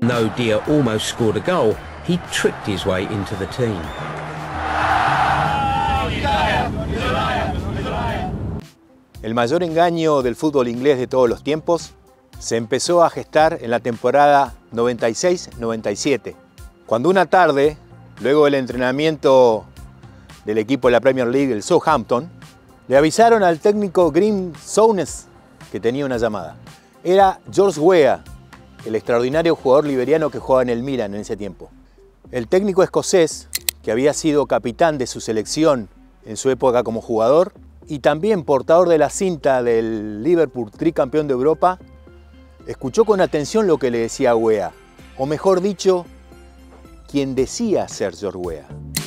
Though Dia almost scored a goal, he tricked his way into the team. El mayor engaño del fútbol inglés de todos los tiempos se empezó a gestar en la temporada 96-97, cuando una tarde, luego del entrenamiento del equipo de la Premier League, el Southampton, le avisaron al técnico Graeme Souness que tenía una llamada. Era George Weah, el extraordinario jugador liberiano que jugaba en el Milan en ese tiempo. El técnico escocés, que había sido capitán de su selección en su época como jugador y también portador de la cinta del Liverpool tricampeón de Europa, escuchó con atención lo que le decía Weah, o mejor dicho, quien decía ser George Weah.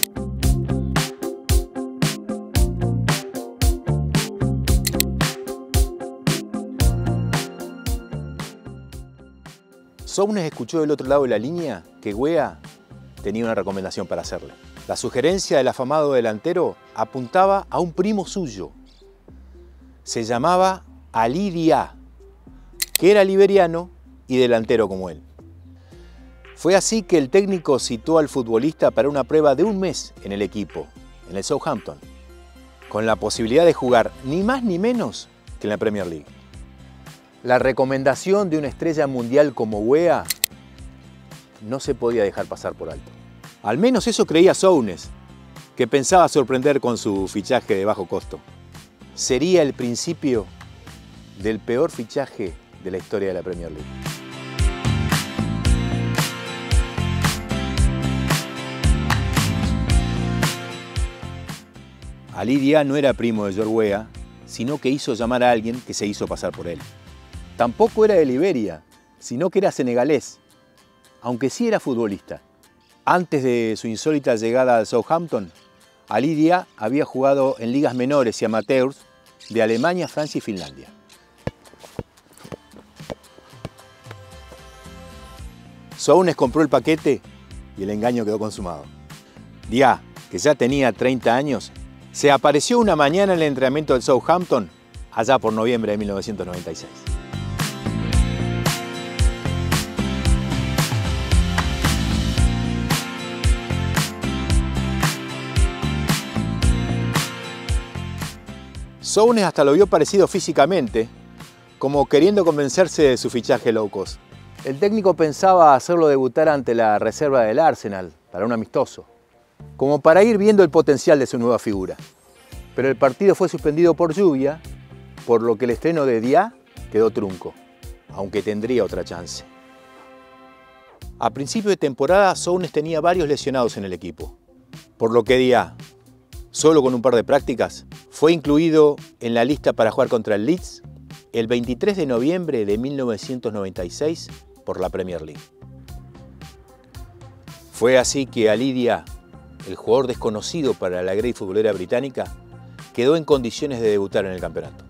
Souness escuchó del otro lado de la línea que Weah tenía una recomendación para hacerle. La sugerencia del afamado delantero apuntaba a un primo suyo. Se llamaba Ali Dia, que era liberiano y delantero como él. Fue así que el técnico citó al futbolista para una prueba de un mes en el equipo, en el Southampton, con la posibilidad de jugar ni más ni menos que en la Premier League. La recomendación de una estrella mundial como Weah no se podía dejar pasar por alto. Al menos eso creía Souness, que pensaba sorprender con su fichaje de bajo costo. Sería el principio del peor fichaje de la historia de la Premier League. Ali Dia no era primo de George Weah, sino que hizo llamar a alguien que se hizo pasar por él. Tampoco era de Liberia, sino que era senegalés, aunque sí era futbolista. Antes de su insólita llegada al Southampton, Ali Dia había jugado en ligas menores y amateurs de Alemania, Francia y Finlandia. Souness compró el paquete y el engaño quedó consumado. Dia, que ya tenía 30 años, se apareció una mañana en el entrenamiento del Southampton, allá por noviembre de 1996. Souness hasta lo vio parecido físicamente, como queriendo convencerse de su fichaje low cost. El técnico pensaba hacerlo debutar ante la reserva del Arsenal para un amistoso, como para ir viendo el potencial de su nueva figura. Pero el partido fue suspendido por lluvia, por lo que el estreno de Dia quedó trunco, aunque tendría otra chance. A principio de temporada, Souness tenía varios lesionados en el equipo, por lo que Dia, solo con un par de prácticas, fue incluido en la lista para jugar contra el Leeds el 23 de noviembre de 1996 por la Premier League. Fue así que Ali Dia, el jugador desconocido para la grey futbolera británica, quedó en condiciones de debutar en el campeonato.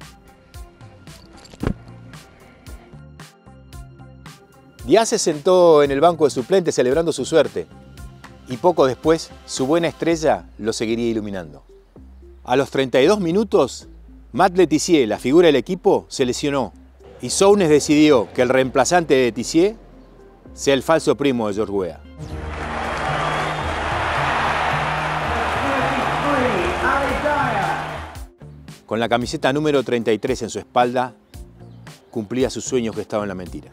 Dia se sentó en el banco de suplentes celebrando su suerte y poco después su buena estrella lo seguiría iluminando. A los 32 minutos, Matt Le Tissier, la figura del equipo, se lesionó y Souness decidió que el reemplazante de Tissier sea el falso primo de George Weah. Con la camiseta número 33 en su espalda, cumplía sus sueños gestados en la mentira.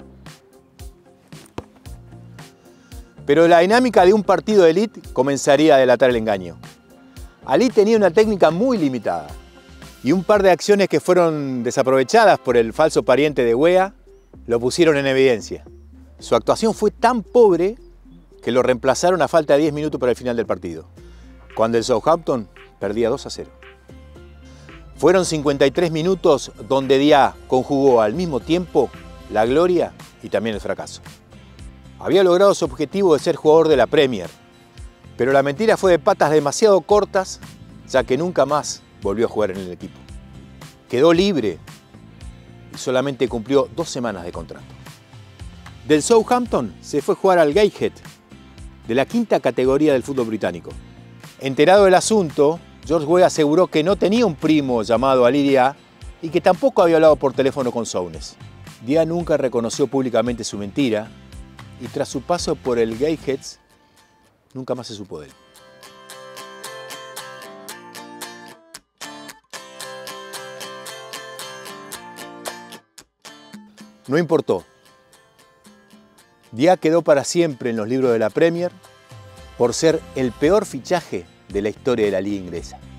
Pero la dinámica de un partido de élite comenzaría a delatar el engaño. Ali tenía una técnica muy limitada y un par de acciones que fueron desaprovechadas por el falso pariente de Weah lo pusieron en evidencia. Su actuación fue tan pobre que lo reemplazaron a falta de 10 minutos para el final del partido, cuando el Southampton perdía 2-0. Fueron 53 minutos donde Dia conjugó al mismo tiempo la gloria y también el fracaso. Había logrado su objetivo de ser jugador de la Premier, pero la mentira fue de patas demasiado cortas, ya que nunca más volvió a jugar en el equipo. Quedó libre y solamente cumplió 2 semanas de contrato. Del Southampton se fue a jugar al Gateshead, de la 5ª categoría del fútbol británico. Enterado del asunto, George Weah aseguró que no tenía un primo llamado Ali Dia y que tampoco había hablado por teléfono con Souness. Dia nunca reconoció públicamente su mentira y tras su paso por el Gateshead, nunca más se supo de él. No importó. Dia quedó para siempre en los libros de la Premier por ser el peor fichaje de la historia de la liga inglesa.